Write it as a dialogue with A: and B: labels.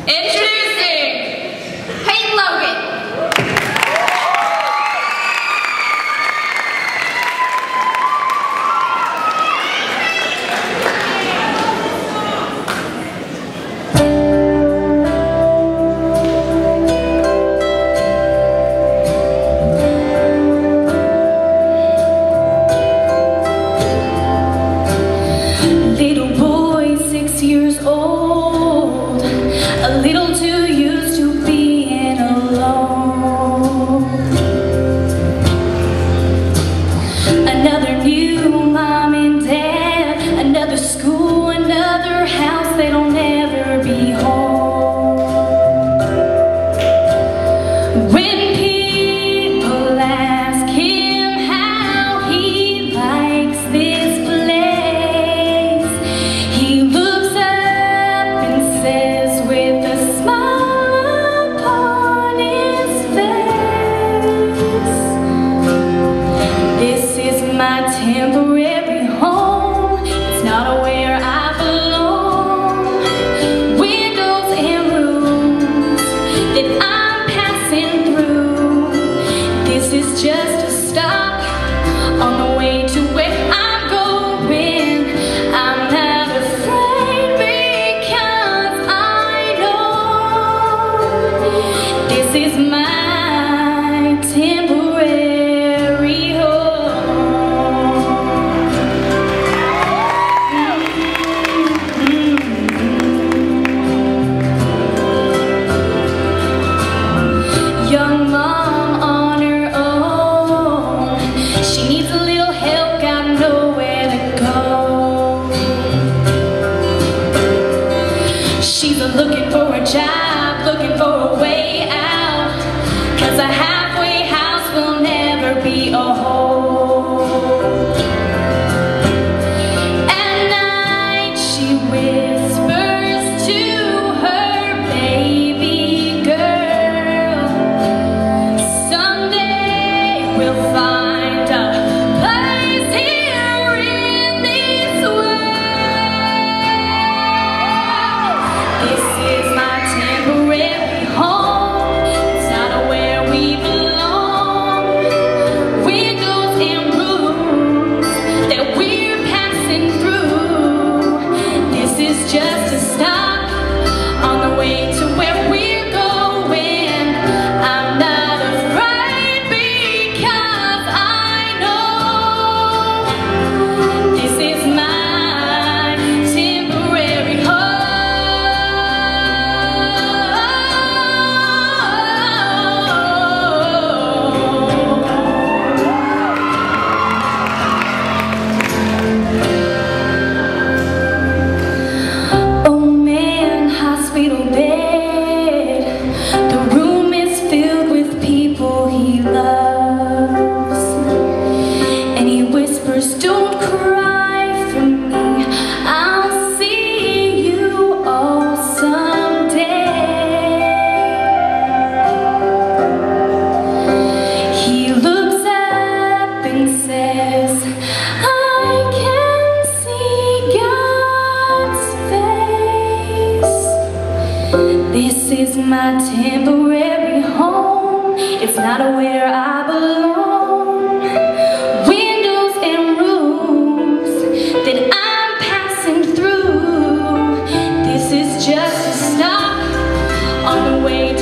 A: Introducing Peyton Logan.
B: Little boy, 6 years old, a little too used to being alone. Another new mom and dad, another school, another house, they don't ever be home. When people ask him how he likes this place, he looks up and says with a smile upon his face, "This is my temporary home, it's not where I belong. Windows and rooms that I'm passing through, this is just a stop on the way to where I'm going. I'm not afraid because I know this is my temporary home." Young mom on her own, she needs a little help, got nowhere to go. She's looking for a job, looking for a way out, 'cause a halfway house will never be a home. At night she whispers to her baby girl, "Someday we'll find a place here in this world. This is my temporary home, it's not where we belong. Windows and rooms that we're passing through, this is just a stop on the way to where we're going. I'm not afraid because I know this is my temporary home. Oh man, hospital bed, the room is filled with people he loves, and he whispers, "Don't cry for me, I'll see you all someday." He looks up and says, "I can see God's face. This is my temporary home, it's not where I belong. Windows and rooms that I'm passing through, this is just a stop on the way